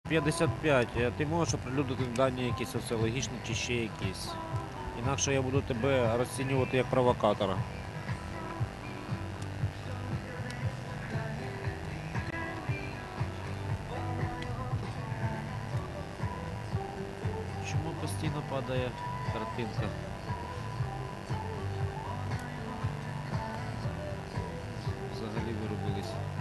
55. Ти можеш оприлюднити дані якісь соціологічні чи ще якісь. Інакше я буду тебе розцінювати як провокатора. Чому постійно падає картинка? Взагалі вирубились.